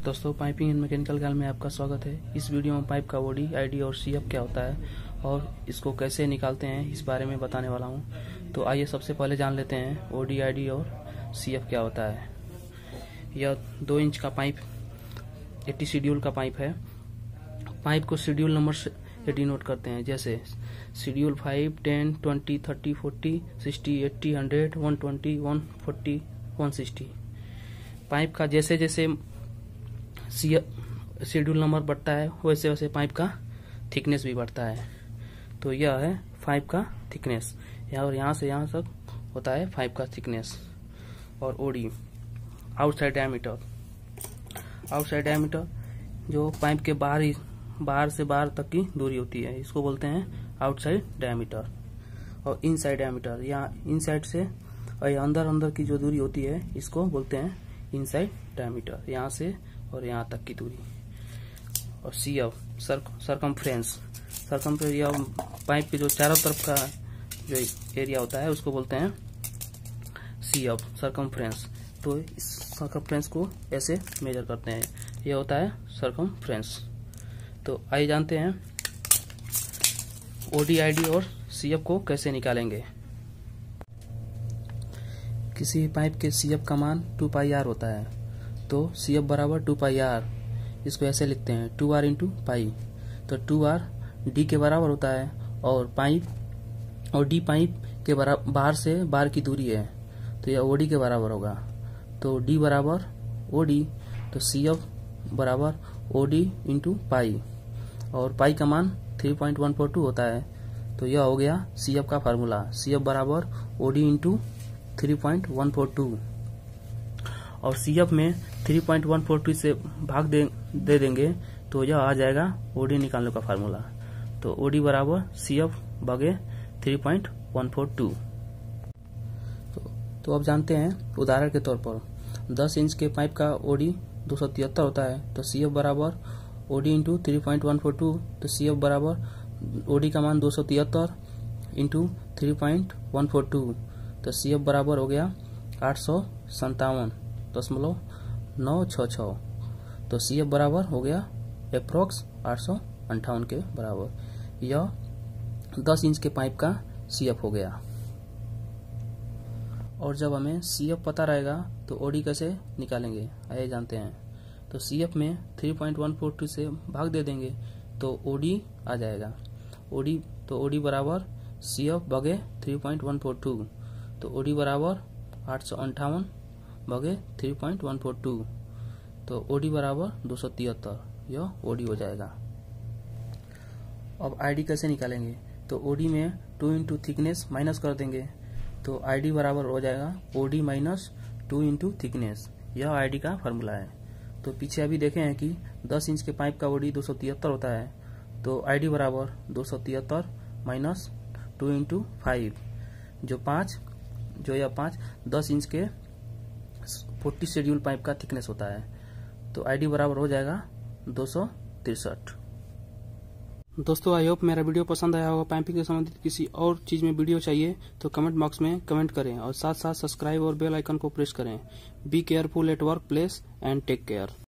दोस्तों, piping and mechanical ज्ञान में आपका स्वागत है। इस वीडियो में पाइप का ओडी, आईडी और सीएफ क्या होता है और इसको कैसे निकालते हैं इस बारे में बताने वाला हूं। तो आइए सबसे पहले जान लेते हैं ओडी, आईडी और सीएफ क्या होता है। यह 2 इंच का पाइप 80 शेड्यूल का पाइप है। पाइप को शेड्यूल नंबर से डिनोट करते हैं, जैसे शेड्यूल 5, 10, 20, 30, 40, 60, 80, 100, 120, 140, 160। पाइप का जैसे जैसे शेड्यूल नंबर बढ़ता है वैसे वैसे पाइप का थिकनेस भी बढ़ता है। तो यह है पाइप का थिकनेस, और यहाँ से यहाँ तक होता है पाइप का थिकनेस। और OD, outside diameter. Outside diameter जो पाइप के बाहर से बाहर तक की दूरी होती है, इसको बोलते हैं आउटसाइड डायमीटर। और इनसाइड डायमीटर, यहाँ इनसाइड से और अंदर की जो दूरी होती है इसको बोलते हैं इनसाइड डायमीटर, यहाँ से और यहाँ तक की दूरी। और सीएफ, सरकमफ्रेंस। या पाइप के जो चारों तरफ का जो एरिया होता है उसको बोलते हैं सीएफ, सरकमफ्रेंस। तो इस सरकमफ्रेंस को ऐसे मेजर करते हैं, यह होता है सरकमफ्रेंस। तो आइए जानते हैं ओडी, आईडी और सीएफ को कैसे निकालेंगे। किसी पाइप के सीएफ का मान 2πr होता है, तो सीएफ बराबर 2πr। इसको ऐसे लिखते हैं 2r इंटू पाई। तो 2r डी के बराबर होता है और डी पाइप के बाहर से बाहर की दूरी है, तो यह ओडी के बराबर होगा। तो डी बराबर ओडी, तो सीएफ बराबर ओडी इंटू पाई, और पाई का मान 3.142 होता है। तो यह हो गया सीएफ का फार्मूला, सीएफ बराबर ओडी इंटू 3.142। और सीएफ में 3.142 से भाग दे देंगे तो यह आ जाएगा ओडी निकालने का फार्मूला। तो ओडी बराबर सीएफ भागे 3.142। तो अब जानते हैं उदाहरण के तौर पर 10 इंच के पाइप का ओडी 273 होता है, तो सीएफ बराबर ओडी इंटू 3.142। तो सीएफ बराबर ओडी का मान 273 इंटू 3.142, तो सीएफ बराबर हो गया 857.966। तो सीएफ बराबर हो गया अप्रोक्स 858 के बराबर। यह 10 इंच के पाइप का सीएफ हो गया। और जब हमें सीएफ पता रहेगा तो ओडी कैसे निकालेंगे, आइए जानते हैं। तो सीएफ में 3.142 से भाग दे देंगे तो ओडी आ जाएगा। ओडी बराबर सीएफ भागे 3.142, तो ओडी बराबर 858 भागे 3.142, तो ओडी बराबर 273। यह ओडी हो जाएगा। अब आईडी कैसे निकालेंगे, तो ओडी में 2 इंटू थिकनेस माइनस कर देंगे, तो आईडी बराबर हो जाएगा ओडी माइनस 2 इंटू थिकनेस। यह आईडी का फार्मूला है। तो पीछे अभी देखे हैं कि 10 इंच के पाइप का ओडी 273 होता है, तो आईडी बराबर 273 माइनस 2 इंटू 5, जो 5 10 इंच के 40 शेड्यूल पाइप का थिकनेस होता है। तो आईडी बराबर हो जाएगा 263। दोस्तों, आई होप मेरा वीडियो पसंद आया होगा। पाइपिंग से संबंधित किसी और चीज में वीडियो चाहिए तो कमेंट बॉक्स में कमेंट करें, और साथ साथ सब्सक्राइब और बेल आइकन को प्रेस करें। Be careful at workplace and take care.